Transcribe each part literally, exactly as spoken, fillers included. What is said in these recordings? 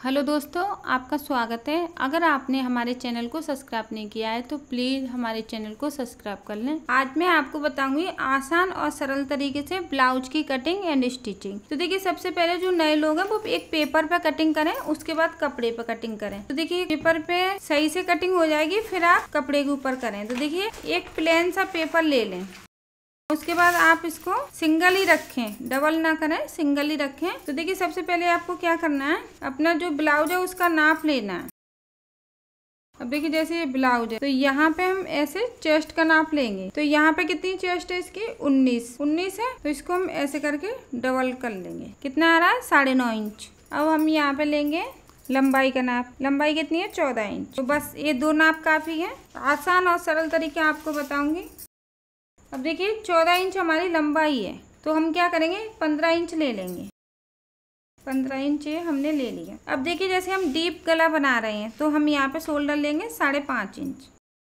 Hello दोस्तों, आपका स्वागत है। अगर आपने हमारे चैनल को सब्सक्राइब नहीं किया है तो प्लीज़ हमारे चैनल को सब्सक्राइब कर लें। आज मैं आपको बताऊंगी आसान और सरल तरीके से ब्लाउज की कटिंग एंड स्टिचिंग। तो देखिए, सबसे पहले जो नए लोग हैं वो एक पेपर पे कटिंग करें, उसके बाद कपड़े पे कटिंग करें। तो देखिए, पेपर पे सही से कटिंग हो जाएगी, फिर आप कपड़े के ऊपर करें। तो देखिए, एक प्लेन सा पेपर ले लें, उसके बाद आप इसको सिंगल ही रखें, डबल ना करें, सिंगल ही रखें। तो देखिए, सबसे पहले आपको क्या करना है, अपना जो ब्लाउज है उसका नाप लेना है। अब देखिए, जैसे ये ब्लाउज है तो यहाँ पे हम ऐसे चेस्ट का नाप लेंगे। तो यहाँ पे कितनी चेस्ट है इसकी, उन्नीस उन्नीस है। तो इसको हम ऐसे करके डबल कर लेंगे। कितना आ रहा है, साढ़े नौ इंच। अब हम यहाँ पे लेंगे लंबाई का नाप। लंबाई कितनी है, चौदह इंच। तो बस ये दो नाप काफी है। आसान और सरल तरीके आपको बताऊंगी। अब देखिए, चौदह इंच हमारी लंबाई है, तो हम क्या करेंगे, पंद्रह इंच ले लेंगे। पंद्रह इंच ये हमने ले लिया। अब देखिए, जैसे हम डीप गला बना रहे हैं तो हम यहाँ पे शोल्डर लेंगे साढ़े पाँच इंच,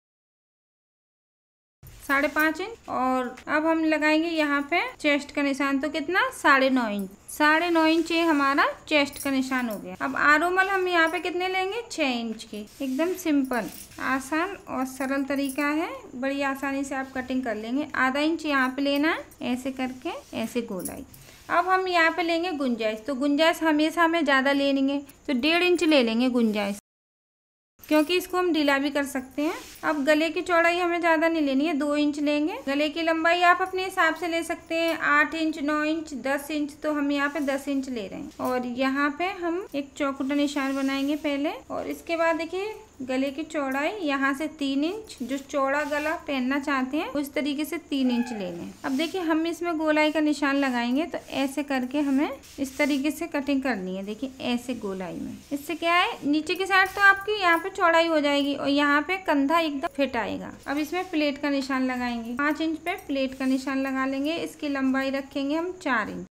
साढ़े पाँच इंच। और अब हम लगाएंगे यहाँ पे चेस्ट का निशान। तो कितना, साढ़े नौ इंच। साढ़े नौ इंच ये हमारा चेस्ट का निशान हो गया। अब आरोमल हम यहाँ पे कितने लेंगे, छः इंच की। एकदम सिंपल, आसान और सरल तरीका है। बड़ी आसानी से आप कटिंग कर लेंगे। आधा इंच यहाँ पे लेना है, ऐसे करके ऐसे गोलाई। अब हम यहाँ पे लेंगे गुंजाइश। तो गुंजाइश हमेशा हमें ज़्यादा लेनी है, तो डेढ़ इंच ले लेंगे गुंजाइश, क्योंकि इसको हम ढीला भी कर सकते हैं। अब गले की चौड़ाई हमें ज़्यादा नहीं लेनी है, दो इंच लेंगे। गले की लंबाई आप अपने हिसाब से ले सकते हैं, आठ इंच, नौ इंच, दस इंच। तो हम यहाँ पे दस इंच ले रहे हैं। और यहाँ पे हम एक चौकुटा निशान बनाएंगे पहले। और इसके बाद देखिए, गले की चौड़ाई यहाँ से तीन इंच, जो चौड़ा गला पहनना चाहते हैं उस तरीके से तीन इंच ले लें। अब देखिए, हम इसमें गोलाई का निशान लगाएंगे। तो ऐसे करके हमें इस तरीके से कटिंग करनी है। देखिए, ऐसे गोलाई में। इससे क्या है, नीचे की साइड तो आपकी यहाँ पे चौड़ाई हो जाएगी और यहाँ पे कंधा एकदम फिट आएगा। अब इसमें प्लेट का निशान लगाएंगे। पाँच इंच पे प्लेट का निशान लगा लेंगे। इसकी लंबाई रखेंगे हम चार इंच।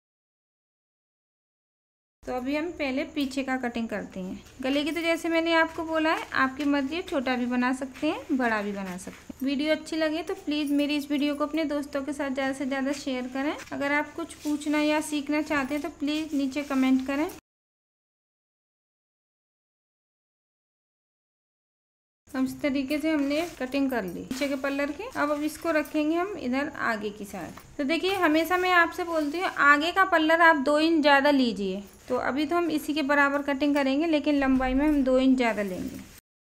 तो अभी हम पहले पीछे का कटिंग करते हैं। गले की तो जैसे मैंने आपको बोला है, आपकी मर्जी है, छोटा भी बना सकते हैं, बड़ा भी बना सकते हैं। वीडियो अच्छी लगे तो प्लीज़ मेरी इस वीडियो को अपने दोस्तों के साथ ज़्यादा से ज़्यादा शेयर करें। अगर आप कुछ पूछना या सीखना चाहते हैं तो प्लीज़ नीचे कमेंट करें। अब इस तरीके से हमने कटिंग कर ली पीछे के पल्लर की। अब अब इसको रखेंगे हम इधर आगे की साइड। तो देखिए, हमेशा मैं आपसे बोलती हूँ, आगे का पल्लर आप दो इंच ज़्यादा लीजिए। तो अभी तो हम इसी के बराबर कटिंग करेंगे, लेकिन लंबाई में हम दो इंच ज़्यादा लेंगे।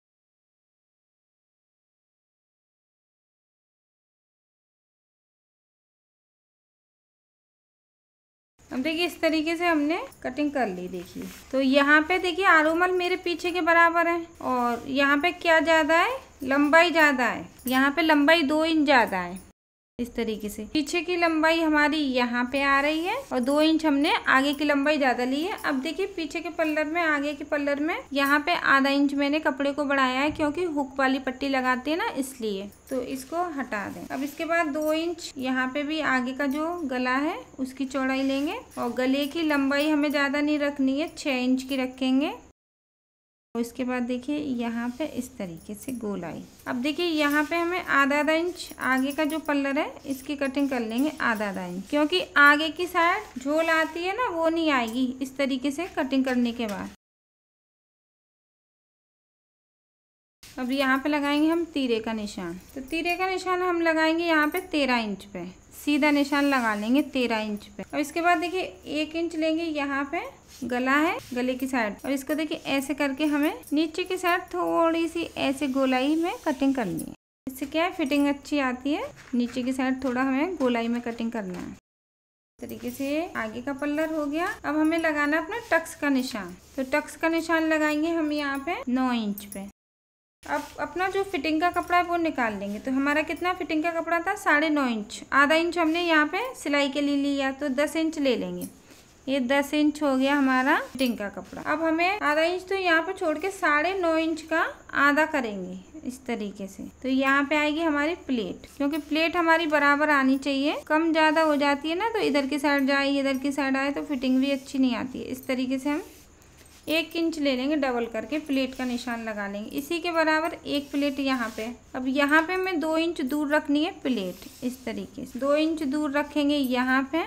अब देखिए, इस तरीके से हमने कटिंग कर ली। देखिए, तो यहाँ पे देखिए, आरोमल मेरे पीछे के बराबर है और यहाँ पे क्या ज़्यादा है, लंबाई ज़्यादा है। यहाँ पे लंबाई दो इंच ज़्यादा है। इस तरीके से पीछे की लंबाई हमारी यहाँ पे आ रही है और दो इंच हमने आगे की लंबाई ज्यादा ली है। अब देखिए, पीछे के पल्लर में, आगे के पल्लर में यहाँ पे आधा इंच मैंने कपड़े को बढ़ाया है, क्योंकि हुक वाली पट्टी लगाते हैं ना, इसलिए। तो इसको हटा दें। अब इसके बाद दो इंच यहाँ पे भी आगे का जो गला है उसकी चौड़ाई लेंगे। और गले की लंबाई हमें ज्यादा नहीं रखनी है, छह इंच की रखेंगे। और इसके बाद देखिए, यहाँ पे इस तरीके से गोलाई। अब देखिए, यहाँ पे हमें आधा आधा इंच आगे का जो पल्लर है इसकी कटिंग कर लेंगे, आधा आधा इंच, क्योंकि आगे की साइड झोल आती है ना, वो नहीं आएगी इस तरीके से कटिंग करने के बाद। अब यहाँ पे लगाएंगे हम तीरे का निशान। तो तीरे का निशान हम लगाएंगे यहाँ पे तेरह इंच पे। सीधा निशान लगा लेंगे तेरह इंच पे। और इसके बाद देखिए, एक इंच लेंगे, यहाँ पे गला है, गले की साइड। और इसको देखिए, ऐसे करके हमें नीचे की साइड थोड़ी सी ऐसे गोलाई में कटिंग करनी है। इससे क्या है, फिटिंग अच्छी आती है। नीचे की साइड थोड़ा हमें गोलाई में कटिंग करना है। इस तरीके से आगे का पल्लर हो गया। अब हमें लगाना है अपना टक्स का निशान। तो टक्स का निशान लगाएंगे हम यहाँ पे नौ इंच पे। अब अपना जो फिटिंग का कपड़ा है वो निकाल लेंगे। तो हमारा कितना फिटिंग का कपड़ा था, साढ़े नौ इंच। आधा इंच हमने यहाँ पे सिलाई के लिए लिया, तो दस इंच ले लेंगे। ये दस इंच हो गया हमारा फिटिंग का कपड़ा। अब हमें आधा इंच तो यहाँ पे छोड़ के साढ़े नौ इंच का आधा करेंगे इस तरीके से। तो यहाँ पे आएगी हमारी प्लेट, क्योंकि प्लेट हमारी बराबर आनी चाहिए। कम ज्यादा हो जाती है ना, तो इधर की साइड जाए, इधर की साइड आए, तो फिटिंग भी अच्छी नहीं आती है। इस तरीके से हम एक इंच ले लेंगे, डबल करके प्लेट का निशान लगा लेंगे। इसी के बराबर एक प्लेट यहाँ पे। अब यहाँ पे हमें दो इंच दूर रखनी है प्लेट, इस तरीके से दो इंच दूर रखेंगे यहाँ पे।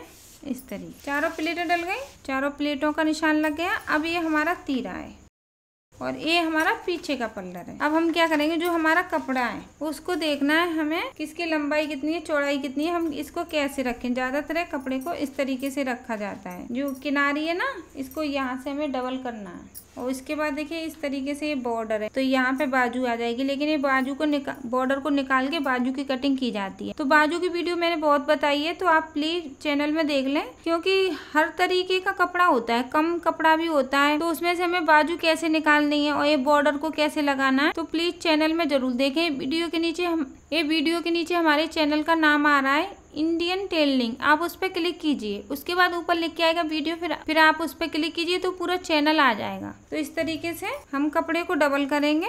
इस तरीके। चारों प्लेटें डल गई, चारों प्लेटों का निशान लग गया। अब ये हमारा तीरा है और ये हमारा पीछे का पल्लर है। अब हम क्या करेंगे, जो हमारा कपड़ा है उसको देखना है हमें, किसकी लंबाई कितनी है, चौड़ाई कितनी है, हम इसको कैसे रखें। ज्यादातर कपड़े को इस तरीके से रखा जाता है, जो किनारी है ना इसको यहाँ से हमें डबल करना है। और इसके बाद देखिए इस तरीके से ये बॉर्डर है, तो यहाँ पे बाजू आ जाएगी, लेकिन ये बाजू को निकाल बॉर्डर को निकाल के बाजू की कटिंग की जाती है। तो बाजू की वीडियो मैंने बहुत बताई है, तो आप प्लीज चैनल में देख लें, क्योंकि हर तरीके का कपड़ा होता है, कम कपड़ा भी होता है, तो उसमें से हमें बाजू कैसे निकालनी है और ये बॉर्डर को कैसे लगाना है, तो प्लीज चैनल में जरूर देखें। वीडियो के नीचे हम ये वीडियो के नीचे हमारे चैनल का नाम आ रहा है इंडियन टेलरिंग, आप उस पर क्लिक कीजिए। उसके बाद ऊपर लिख के आएगा वीडियो, फिर फिर आप उस पर क्लिक कीजिए तो पूरा चैनल आ जाएगा। तो इस तरीके से हम कपड़े को डबल करेंगे।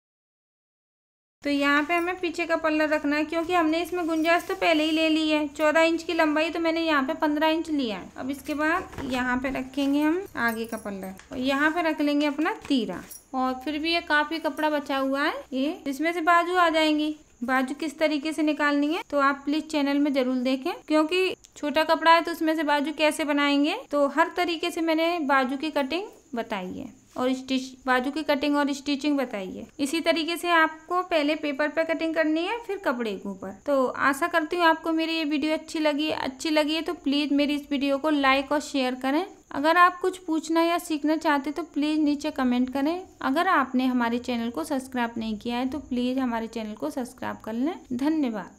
तो यहाँ पे हमें पीछे का पल्ला रखना है, क्योंकि हमने इसमें गुंजाइश तो पहले ही ले ली है। चौदह इंच की लंबाई, तो मैंने यहाँ पे पंद्रह इंच लिया है। अब इसके बाद यहाँ पे रखेंगे हम आगे का पल्ला और यहाँ पे रख लेंगे अपना तीरा। और फिर भी ये काफी कपड़ा बचा हुआ है, ये इसमें से बाजू आ जाएंगी। बाजू किस तरीके से निकालनी है तो आप प्लीज चैनल में जरूर देखें, क्योंकि छोटा कपड़ा है तो उसमें से बाजू कैसे बनाएंगे, तो हर तरीके से मैंने बाजू की कटिंग बताई है और स्टिच बाजू की कटिंग और स्टिचिंग बताई है। इसी तरीके से आपको पहले पेपर पे कटिंग करनी है, फिर कपड़े के ऊपर। तो आशा करती हूँ आपको मेरी ये वीडियो अच्छी लगी अच्छी लगी है तो प्लीज मेरी इस वीडियो को लाइक और शेयर करें। अगर आप कुछ पूछना या सीखना चाहते तो प्लीज नीचे कमेंट करें। अगर आपने हमारे चैनल को सब्सक्राइब नहीं किया है तो प्लीज हमारे चैनल को सब्सक्राइब कर लें। धन्यवाद।